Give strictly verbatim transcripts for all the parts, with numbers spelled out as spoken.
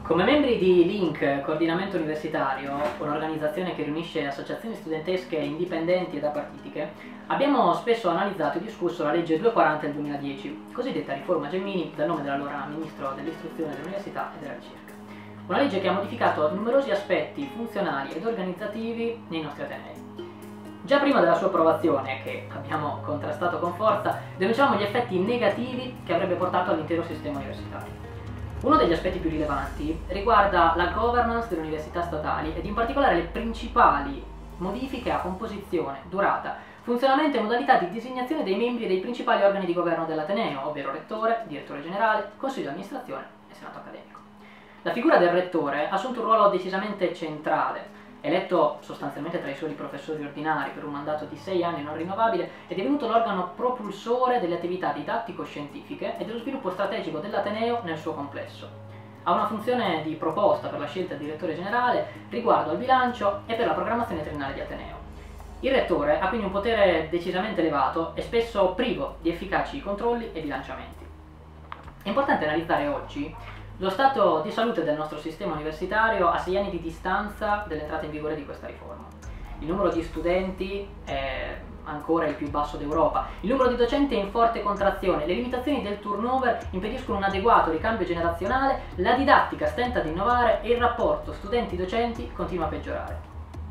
Come membri di Link Coordinamento Universitario, un'organizzazione che riunisce associazioni studentesche indipendenti ed apartitiche, abbiamo spesso analizzato e discusso la legge duecentoquaranta del duemiladieci, cosiddetta riforma Gelmini, dal nome dell'allora Ministro dell'Istruzione, dell'Università e della Ricerca. Una legge che ha modificato numerosi aspetti funzionali ed organizzativi nei nostri atenei. Già prima della sua approvazione, che abbiamo contrastato con forza, denunciavamo gli effetti negativi che avrebbe portato all'intero sistema universitario. Uno degli aspetti più rilevanti riguarda la governance delle università statali ed in particolare le principali modifiche a composizione, durata, funzionamento e modalità di designazione dei membri dei principali organi di governo dell'Ateneo, ovvero rettore, direttore generale, consiglio di amministrazione e senato accademico. La figura del rettore ha assunto un ruolo decisamente centrale. Eletto sostanzialmente tra i soli professori ordinari per un mandato di sei anni non rinnovabile, è divenuto l'organo propulsore delle attività didattico-scientifiche e dello sviluppo strategico dell'Ateneo nel suo complesso. Ha una funzione di proposta per la scelta del direttore generale riguardo al bilancio e per la programmazione triennale di Ateneo. Il rettore ha quindi un potere decisamente elevato e spesso privo di efficaci controlli e bilanciamenti. È importante analizzare oggi lo stato di salute del nostro sistema universitario a sei anni di distanza dall'entrata in vigore di questa riforma. Il numero di studenti è ancora il più basso d'Europa, il numero di docenti è in forte contrazione, le limitazioni del turnover impediscono un adeguato ricambio generazionale, la didattica stenta ad innovare e il rapporto studenti-docenti continua a peggiorare.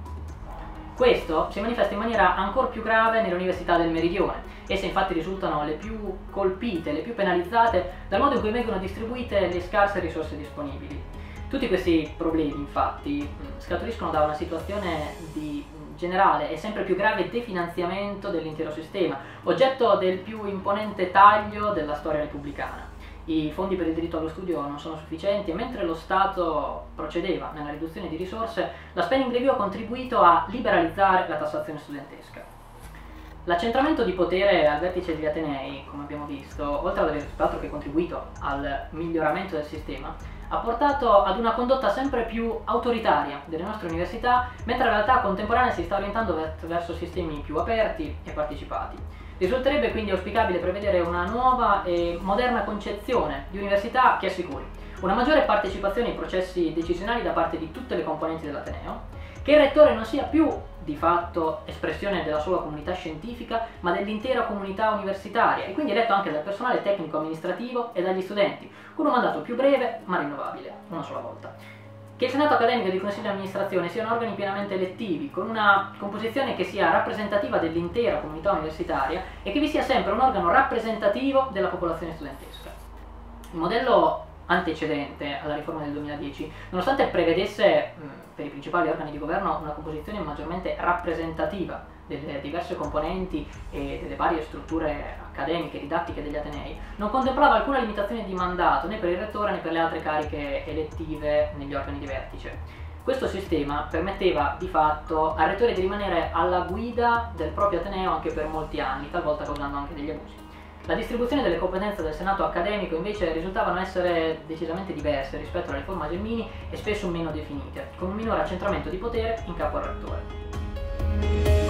Questo si manifesta in maniera ancora più grave nelle università del Meridione. Esse infatti risultano le più colpite, le più penalizzate dal modo in cui vengono distribuite le scarse risorse disponibili. Tutti questi problemi infatti scaturiscono da una situazione di generale e sempre più grave definanziamento dell'intero sistema, oggetto del più imponente taglio della storia repubblicana. I fondi per il diritto allo studio non sono sufficienti e mentre lo Stato procedeva nella riduzione di risorse, la spending review ha contribuito a liberalizzare la tassazione studentesca. L'accentramento di potere al vertice degli Atenei, come abbiamo visto, oltre ad aver tutt'altro che contribuito al miglioramento del sistema, ha portato ad una condotta sempre più autoritaria delle nostre università, mentre la realtà contemporanea si sta orientando verso sistemi più aperti e partecipati. Risulterebbe quindi auspicabile prevedere una nuova e moderna concezione di università che assicuri una maggiore partecipazione ai processi decisionali da parte di tutte le componenti dell'Ateneo, che il rettore non sia più di fatto espressione della sola comunità scientifica, ma dell'intera comunità universitaria e quindi eletto anche dal personale tecnico-amministrativo e dagli studenti, con un mandato più breve ma rinnovabile, una sola volta. Che il Senato accademico e il Consiglio di amministrazione siano organi pienamente elettivi, con una composizione che sia rappresentativa dell'intera comunità universitaria e che vi sia sempre un organo rappresentativo della popolazione studentesca. Il modello antecedente alla riforma del duemiladieci, nonostante prevedesse mh, per i principali organi di governo una composizione maggiormente rappresentativa delle diverse componenti e delle varie strutture accademiche e didattiche degli Atenei, non contemplava alcuna limitazione di mandato né per il rettore né per le altre cariche elettive negli organi di vertice. Questo sistema permetteva di fatto al rettore di rimanere alla guida del proprio Ateneo anche per molti anni, talvolta causando anche degli abusi. La distribuzione delle competenze del Senato accademico invece risultavano essere decisamente diverse rispetto alla riforma Gelmini e spesso meno definite, con un minore accentramento di potere in capo al rettore.